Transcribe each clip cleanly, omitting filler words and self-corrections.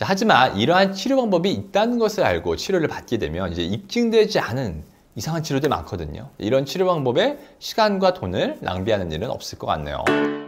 자, 하지만 이러한 치료 방법이 있다는 것을 알고 치료를 받게 되면 이제 입증되지 않은 이상한 치료들이 많거든요. 이런 치료 방법에 시간과 돈을 낭비하는 일은 없을 것 같네요.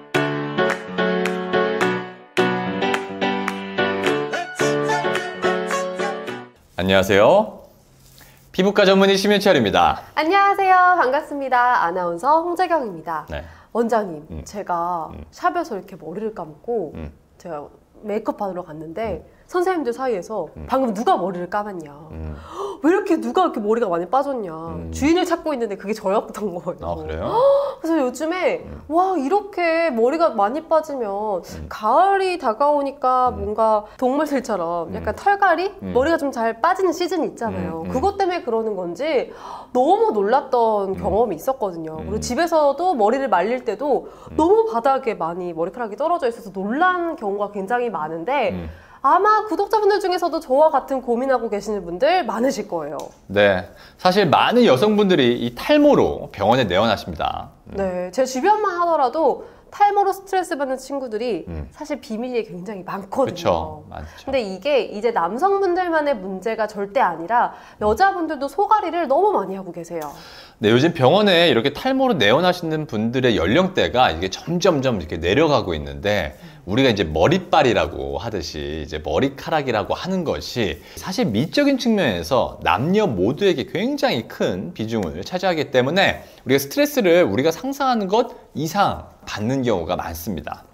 안녕하세요. 피부과 전문의 심윤철입니다. 안녕하세요. 반갑습니다. 아나운서 홍재경입니다. 네. 원장님, 제가 샵에서 이렇게 머리를 감고 제가 메이크업 받으러 갔는데 선생님들 사이에서 방금 누가 머리를 감았냐, 왜 이렇게 누가 이렇게 머리가 많이 빠졌냐, 주인을 찾고 있는데 그게 저였던 거예요. 아, 그래요? 그래서 요즘에 와, 이렇게 머리가 많이 빠지면 가을이 다가오니까 뭔가 동물들처럼 약간 털갈이? 머리가 좀 잘 빠지는 시즌이 있잖아요. 그것 때문에 그러는 건지 너무 놀랐던 경험이 있었거든요. 그리고 집에서도 머리를 말릴 때도 너무 바닥에 많이 머리카락이 떨어져 있어서 놀란 경우가 굉장히 많은데 아마 구독자분들 중에서도 저와 같은 고민하고 계시는 분들 많으실 거예요. 네, 사실 많은 여성분들이 이 탈모로 병원에 내원하십니다. 네, 제 주변만 하더라도 탈모로 스트레스 받는 친구들이 사실 비밀리에 굉장히 많거든요. 그쵸, 많죠. 근데 이게 이제 남성분들만의 문제가 절대 아니라 여자분들도 소가리를 너무 많이 하고 계세요. 네, 요즘 병원에 이렇게 탈모로 내원하시는 분들의 연령대가 이게 점점점 이렇게 내려가고 있는데, 우리가 이제 머리빨이라고 하듯이 이제 머리카락이라고 하는 것이 사실 미적인 측면에서 남녀 모두에게 굉장히 큰 비중을 차지하기 때문에 우리가 스트레스를 우리가 상상하는 것 이상 받는 경우가 많습니다.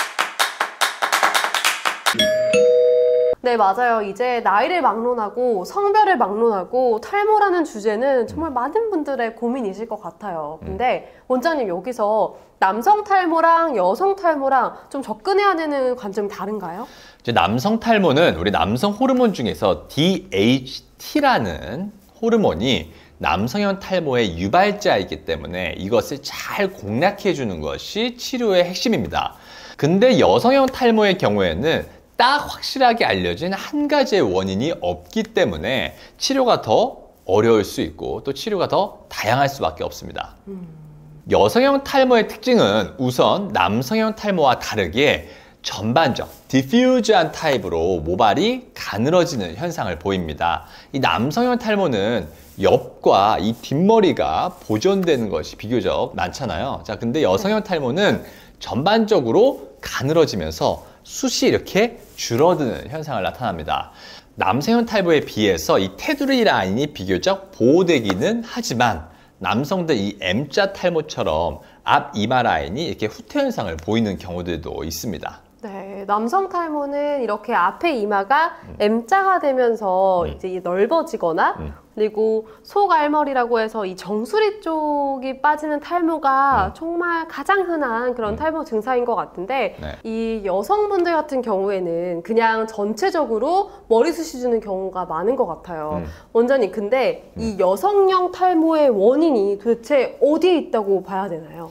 네, 맞아요. 이제 나이를 막론하고 성별을 막론하고 탈모라는 주제는 정말 많은 분들의 고민이실 것 같아요. 근데 원장님, 여기서 남성 탈모랑 여성 탈모랑 좀 접근해야 되는 관점이 다른가요? 이제 남성 탈모는 우리 남성 호르몬 중에서 DHT라는 호르몬이 남성형 탈모의 유발자이기 때문에 이것을 잘 공략해 주는 것이 치료의 핵심입니다. 근데 여성형 탈모의 경우에는 딱 확실하게 알려진 한 가지의 원인이 없기 때문에 치료가 더 어려울 수 있고 또 치료가 더 다양할 수밖에 없습니다. 여성형 탈모의 특징은 우선 남성형 탈모와 다르게 전반적, 디퓨즈한 타입으로 모발이 가늘어지는 현상을 보입니다. 이 남성형 탈모는 옆과 이 뒷머리가 보존되는 것이 비교적 많잖아요. 자, 근데 여성형 탈모는 전반적으로 가늘어지면서 숱이 이렇게 줄어드는 현상을 나타납니다. 남성형 탈모에 비해서 이 테두리 라인이 비교적 보호되기는 하지만 남성들 이 M자 탈모처럼 앞 이마 라인이 이렇게 후퇴 현상을 보이는 경우들도 있습니다. 네, 남성 탈모는 이렇게 앞에 이마가 M자가 되면서 이제 넓어지거나 그리고 속알머리라고 해서 이 정수리 쪽이 빠지는 탈모가 정말 가장 흔한 그런 탈모 증상인 것 같은데, 네. 이 여성분들 같은 경우에는 그냥 전체적으로 머리숱이 주는 경우가 많은 것 같아요. 원장님, 근데 이 여성형 탈모의 원인이 도대체 어디에 있다고 봐야 되나요?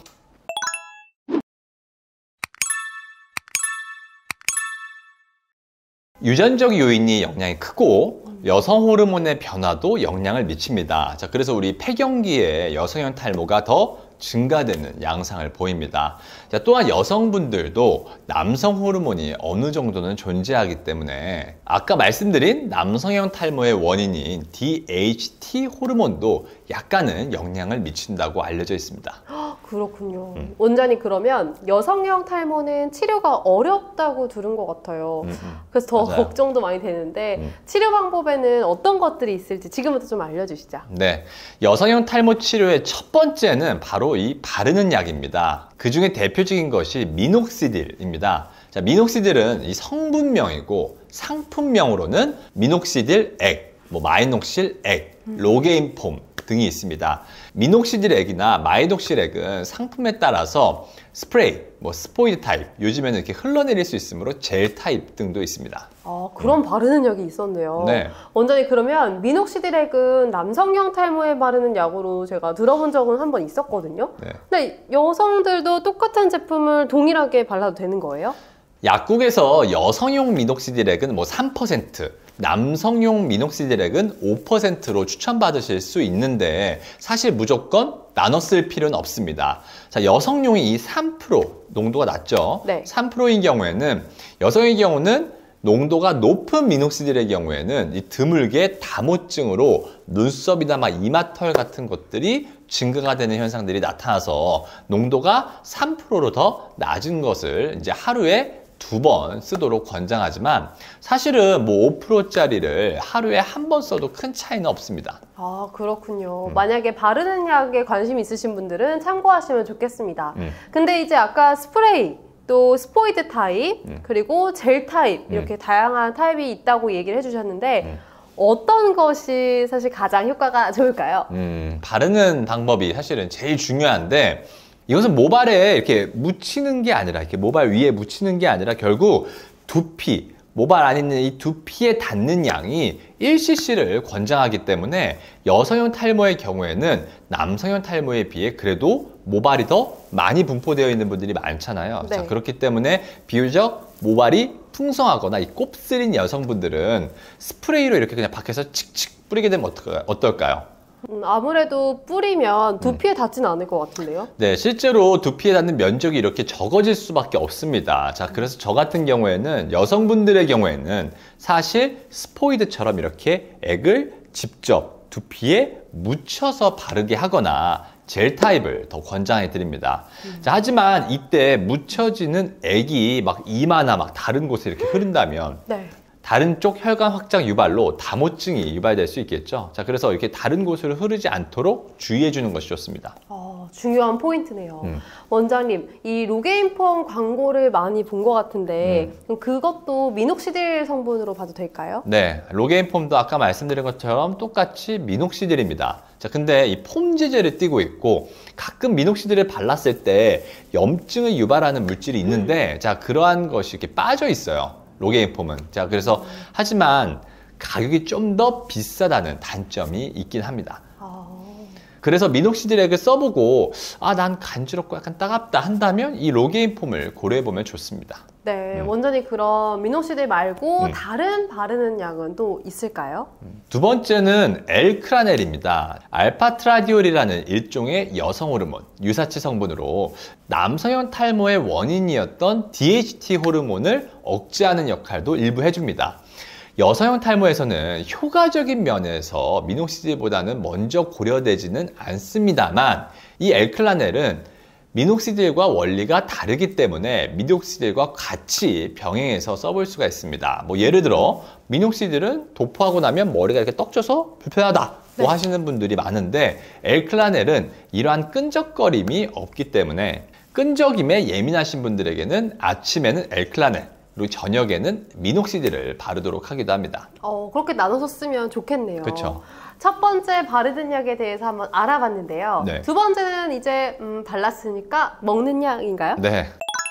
유전적 요인이 영향이 크고 여성 호르몬의 변화도 영향을 미칩니다. 자, 그래서 우리 폐경기에 여성형 탈모가 더 증가되는 양상을 보입니다. 자, 또한 여성분들도 남성 호르몬이 어느 정도는 존재하기 때문에 아까 말씀드린 남성형 탈모의 원인인 DHT 호르몬도 약간은 영향을 미친다고 알려져 있습니다. 그렇군요. 원장님, 그러면 여성형 탈모는 치료가 어렵다고 들은 것 같아요. 그래서 더 맞아요. 걱정도 많이 되는데 치료 방법에는 어떤 것들이 있을지 지금부터 좀 알려주시죠. 네, 여성형 탈모 치료의 첫 번째는 바로 이 바르는 약입니다. 그 중에 대표적인 것이 미녹시딜입니다. 자, 미녹시딜은 이 성분명이고 상품명으로는 미녹시딜 액, 마이녹실 액, 로게인폼 등이 있습니다. 미녹시딜 액이나 마이녹실 액은 상품에 따라서 스프레이, 스포이드 타입, 요즘에는 이렇게 흘러내릴 수 있으므로 젤 타입 등도 있습니다. 아, 그런 바르는 약이 있었네요. 네. 원장님, 그러면 미녹시딜 액은 남성형 탈모에 바르는 약으로 제가 들어본 적은 한 번 있었거든요. 네. 근데 여성들도 똑같은 제품을 동일하게 발라도 되는 거예요? 약국에서 여성용 미녹시딜액은 3%, 남성용 미녹시딜액은 5%로 추천받으실 수 있는데 사실 무조건 나눠 쓸 필요는 없습니다. 자, 여성용이 이 3% 농도가 낮죠. 네. 3%인 경우에는 여성의 경우는 농도가 높은 미녹시딜의 경우에는 이 드물게 다모증으로 눈썹이나 막 이마털 같은 것들이 증가가 되는 현상들이 나타나서 농도가 3%로 더 낮은 것을 이제 하루에 2번 쓰도록 권장하지만 사실은 뭐 5%짜리를 하루에 한 번 써도 큰 차이는 없습니다. 아, 그렇군요. 만약에 바르는 약에 관심 있으신 분들은 참고하시면 좋겠습니다. 근데 이제 아까 스프레이, 또 스포이드 타입, 그리고 젤 타입 이렇게 다양한 타입이 있다고 얘기를 해주셨는데 어떤 것이 사실 가장 효과가 좋을까요? 바르는 방법이 사실은 제일 중요한데 이것은 모발에 이렇게 묻히는 게 아니라 이렇게 모발 위에 묻히는 게 아니라 결국 두피, 모발 안에 있는 이 두피에 닿는 양이 1cc를 권장하기 때문에 여성형 탈모의 경우에는 남성형 탈모에 비해 그래도 모발이 더 많이 분포되어 있는 분들이 많잖아요. 네. 자, 그렇기 때문에 비교적 모발이 풍성하거나 이 곱슬인 여성분들은 스프레이로 이렇게 그냥 밖에서 칙칙 뿌리게 되면 어떨까요? 아무래도 뿌리면 두피에 닿지는 않을 것 같은데요? 네, 실제로 두피에 닿는 면적이 이렇게 적어질 수밖에 없습니다. 자, 그래서 저 같은 경우에는 여성분들의 경우에는 사실 스포이드처럼 이렇게 액을 직접 두피에 묻혀서 바르게 하거나 젤 타입을 더 권장해 드립니다. 자, 하지만 이때 묻혀지는 액이 막 이마나 막 다른 곳에 이렇게 흐른다면 네. 다른 쪽 혈관 확장 유발로 다모증이 유발될 수 있겠죠. 자, 그래서 이렇게 다른 곳으로 흐르지 않도록 주의해 주는 것이 좋습니다. 중요한 포인트네요. 원장님, 이 로게인폼 광고를 많이 본 것 같은데 그럼 그것도 미녹시딜 성분으로 봐도 될까요? 네, 로게인폼도 아까 말씀드린 것처럼 똑같이 미녹시딜입니다. 자, 근데 이 폼지제를 띠고 있고 가끔 미녹시딜을 발랐을 때 염증을 유발하는 물질이 있는데 자, 그러한 것이 이렇게 빠져 있어요. 로게인폼은. 자, 그래서 하지만 가격이 좀 더 비싸다는 단점이 있긴 합니다. 그래서 미녹시딜액을 써보고 난 간지럽고 약간 따갑다 한다면 이 로게인폼을 고려해보면 좋습니다. 네, 원장님 그럼 미녹시딜 말고 다른 바르는 약은 또 있을까요? 두 번째는 엘크라넬입니다. 알파트라디올이라는 일종의 여성 호르몬, 유사치 성분으로 남성형 탈모의 원인이었던 DHT 호르몬을 억제하는 역할도 일부 해줍니다. 여성형 탈모에서는 효과적인 면에서 미녹시딜보다는 먼저 고려되지는 않습니다만 이 엘클라넬은 미녹시딜과 원리가 다르기 때문에 미녹시딜과 같이 병행해서 써볼 수가 있습니다. 뭐 예를 들어 미녹시딜은 도포하고 나면 머리가 이렇게 떡져서 불편하다 뭐 하시는 분들이 많은데 엘클라넬은 이러한 끈적거림이 없기 때문에 끈적임에 예민하신 분들에게는 아침에는 엘클라넬 그리고 저녁에는 미녹시딜을 바르도록 하기도 합니다. 그렇게 나눠서 쓰면 좋겠네요. 그렇죠. 첫 번째 바르는 약에 대해서 한번 알아봤는데요. 네. 두 번째는 이제 발랐으니까 먹는 약인가요? 네.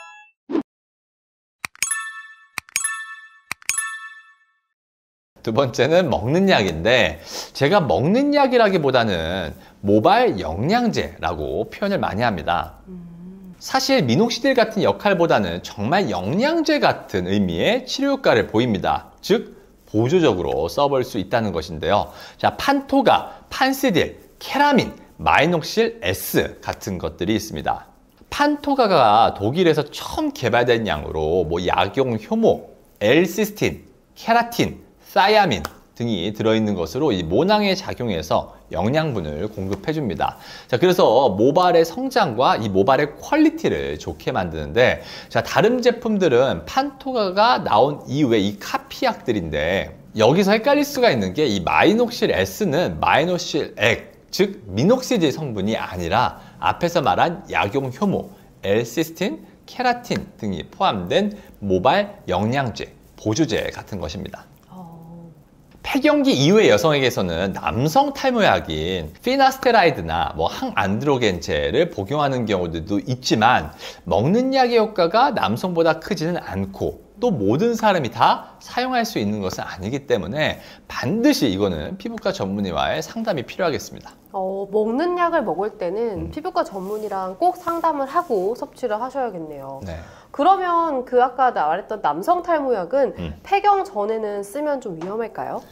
두 번째는 먹는 약인데 제가 먹는 약이라기보다는 모발 영양제라고 표현을 많이 합니다. 사실 미녹시딜 같은 역할보다는 정말 영양제 같은 의미의 치료 효과를 보입니다. 즉 보조적으로 써볼 수 있다는 것인데요. 자, 판토가, 판시딜, 케라민, 마이녹실 S 같은 것들이 있습니다. 판토가가 독일에서 처음 개발된 약으로 뭐 약용 효모, L-시스틴, 케라틴, 사야민 등이 들어있는 것으로 이 모낭에 작용해서 영양분을 공급해줍니다. 자, 그래서 모발의 성장과 이 모발의 퀄리티를 좋게 만드는데, 자, 다른 제품들은 판토가가 나온 이후에 이 카피약들인데, 여기서 헷갈릴 수가 있는 게 이 마이녹실 S는 마이녹실 액, 즉 미녹시딜 성분이 아니라 앞에서 말한 약용 효모, L-시스틴, 케라틴 등이 포함된 모발 영양제, 보조제 같은 것입니다. 폐경기 이후의 여성에게서는 남성 탈모약인 피나스테라이드나 뭐 항안드로겐제를 복용하는 경우들도 있지만 먹는 약의 효과가 남성보다 크지는 않고 또 모든 사람이 다 사용할 수 있는 것은 아니기 때문에 반드시 이거는 피부과 전문의와의 상담이 필요하겠습니다. 먹는 약을 먹을 때는 피부과 전문의랑 꼭 상담을 하고 섭취를 하셔야겠네요. 네. 그러면 그 아까 말했던 남성 탈모약은 폐경 전에는 쓰면 좀 위험할까요?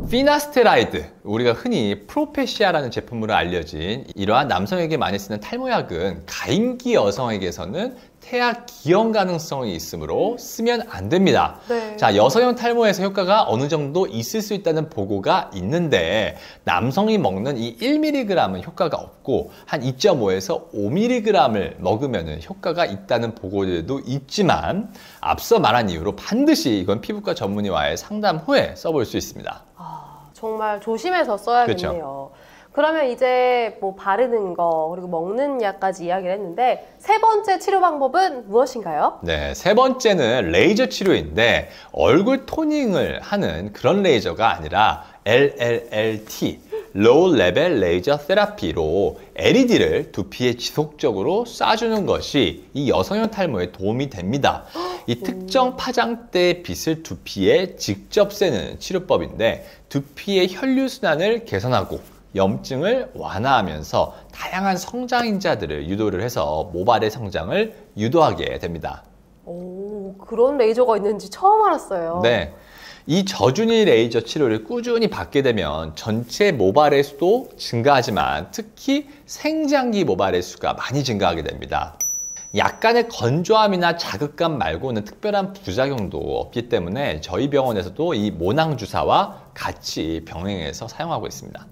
피나스테라이드, 우리가 흔히 프로페시아라는 제품으로 알려진 이러한 남성에게 많이 쓰는 탈모약은 가임기 여성에게서는 태아 기형 가능성이 있으므로 쓰면 안 됩니다. 네. 자, 여성형 탈모에서 효과가 어느 정도 있을 수 있다는 보고가 있는데 남성이 먹는 이 1mg은 효과가 없고 한 2.5에서 5mg을 먹으면 효과가 있다는 보고들도 있지만 앞서 말한 이유로 반드시 이건 피부과 전문의와의 상담 후에 써볼 수 있습니다. 정말 조심해서 써야겠네요. 그렇죠. 그러면 이제 뭐 바르는 거 그리고 먹는 약까지 이야기를 했는데 세 번째 치료 방법은 무엇인가요? 네, 세 번째는 레이저 치료인데 얼굴 토닝을 하는 그런 레이저가 아니라 LLLT, Low Level Laser Therapy로 LED를 두피에 지속적으로 쏴주는 것이 이 여성형 탈모에 도움이 됩니다. 이 특정 파장대의 빛을 두피에 직접 쐬는 치료법인데 두피의 혈류순환을 개선하고 염증을 완화하면서 다양한 성장인자들을 유도를 해서 모발의 성장을 유도하게 됩니다. 오, 그런 레이저가 있는지 처음 알았어요. 네. 이 저준위 레이저 치료를 꾸준히 받게 되면 전체 모발의 수도 증가하지만 특히 생장기 모발의 수가 많이 증가하게 됩니다. 약간의 건조함이나 자극감 말고는 특별한 부작용도 없기 때문에 저희 병원에서도 이 모낭 주사와 같이 병행해서 사용하고 있습니다.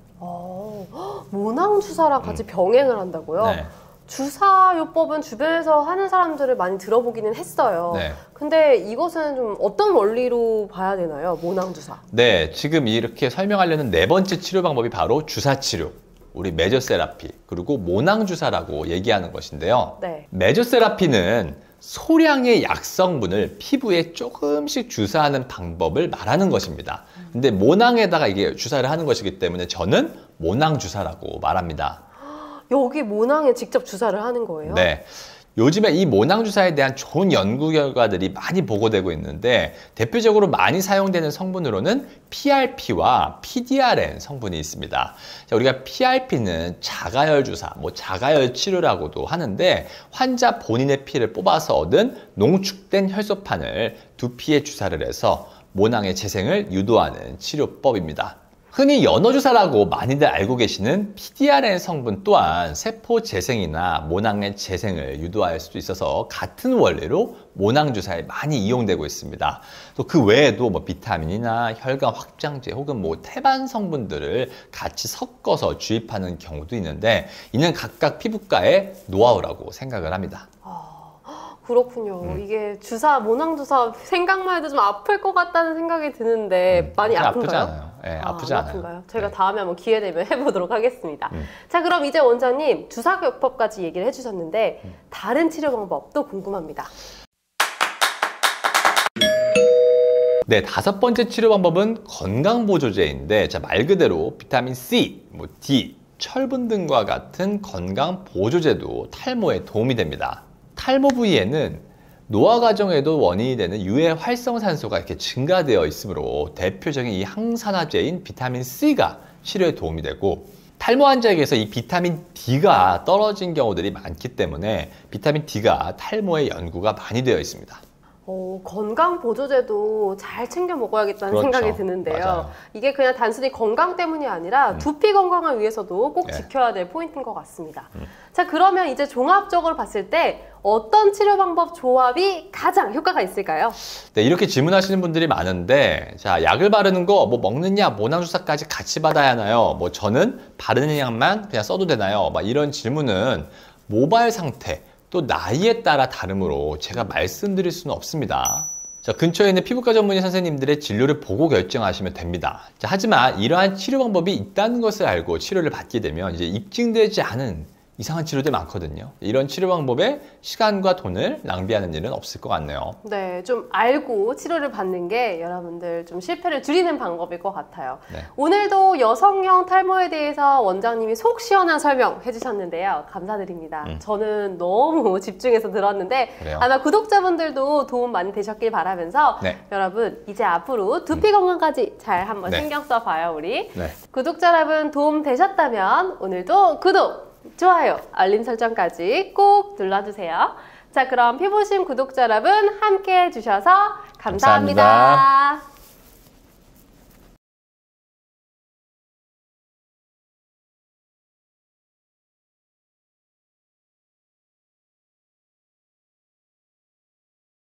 모낭 주사랑 같이 병행을 한다고요? 네. 주사요법은 주변에서 하는 사람들을 많이 들어보기는 했어요. 네. 근데 이것은 좀 어떤 원리로 봐야 되나요? 모낭 주사. 네, 지금 이렇게 설명하려는 네 번째 치료 방법이 바로 주사 치료, 우리 메저 세라피, 그리고 모낭 주사라고 얘기하는 것인데요. 네. 메저 세라피는 소량의 약성분을 피부에 조금씩 주사하는 방법을 말하는 것입니다. 근데 모낭에다가 이게 주사를 하는 것이기 때문에 저는 모낭 주사라고 말합니다. 여기 모낭에 직접 주사를 하는 거예요? 네. 요즘에 이 모낭 주사에 대한 좋은 연구 결과들이 많이 보고되고 있는데 대표적으로 많이 사용되는 성분으로는 PRP와 PDRN 성분이 있습니다. 자, 우리가 PRP는 자가열 주사, 자가열 치료라고도 하는데 환자 본인의 피를 뽑아서 얻은 농축된 혈소판을 두피에 주사를 해서 모낭의 재생을 유도하는 치료법입니다. 흔히 연어주사라고 많이들 알고 계시는 PDRN 성분 또한 세포 재생이나 모낭의 재생을 유도할 수도 있어서 같은 원리로 모낭주사에 많이 이용되고 있습니다. 또 그 외에도 비타민이나 혈관 확장제 혹은 태반 성분들을 같이 섞어서 주입하는 경우도 있는데 이는 각각 피부과의 노하우라고 생각을 합니다. 그렇군요. 이게 주사, 모낭 주사 생각만 해도 좀 아플 것 같다는 생각이 드는데 많이 아픈가요? 아프지 않아요. 네, 아프지 않아요. 아픈가요? 제가 네. 다음에 한번 기회 되면 해보도록 하겠습니다. 자, 그럼 이제 원장님 주사요법까지 얘기를 해주셨는데 다른 치료 방법도 궁금합니다. 네, 다섯 번째 치료 방법은 건강보조제인데 말 그대로 비타민 C, D, 철분 등과 같은 건강보조제도 탈모에 도움이 됩니다. 탈모 부위에는 노화 과정에도 원인이 되는 유해 활성산소가 이렇게 증가되어 있으므로 대표적인 이 항산화제인 비타민 C가 치료에 도움이 되고 탈모 환자에게서 이 비타민 D가 떨어진 경우들이 많기 때문에 비타민 D가 탈모에 연구가 많이 되어 있습니다. 건강 보조제도 잘 챙겨 먹어야겠다는 그렇죠. 생각이 드는데요. 맞아요. 이게 그냥 단순히 건강 때문이 아니라 두피 건강을 위해서도 꼭 네. 지켜야 될 포인트인 것 같습니다. 자, 그러면 이제 종합적으로 봤을 때 어떤 치료 방법 조합이 가장 효과가 있을까요? 네, 이렇게 질문하시는 분들이 많은데 자, 약을 바르는 거 먹느냐 모낭주사까지 같이 받아야 하나요? 저는 바르는 약만 그냥 써도 되나요? 이런 질문은 모발 상태 또 나이에 따라 다르므로 제가 말씀드릴 수는 없습니다. 자, 근처에 있는 피부과 전문의 선생님들의 진료를 보고 결정하시면 됩니다. 자, 하지만 이러한 치료 방법이 있다는 것을 알고 치료를 받게 되면 이제 입증되지 않은 이상한 치료들 많거든요. 이런 치료 방법에 시간과 돈을 낭비하는 일은 없을 것 같네요. 네, 좀 알고 치료를 받는 게 여러분들 좀 실패를 줄이는 방법일 것 같아요. 네. 오늘도 여성형 탈모에 대해서 원장님이 속 시원한 설명 해주셨는데요. 감사드립니다. 저는 너무 집중해서 들었는데 그래요? 아마 구독자분들도 도움 많이 되셨길 바라면서 네. 여러분 이제 앞으로 두피 건강까지 잘 한번 네. 신경 써봐요, 우리. 네. 구독자 여러분 도움 되셨다면 오늘도 구독! 좋아요, 알림 설정까지 꼭 눌러주세요. 자, 그럼 피부심 구독자 여러분 함께 해주셔서 감사합니다. 감사합니다.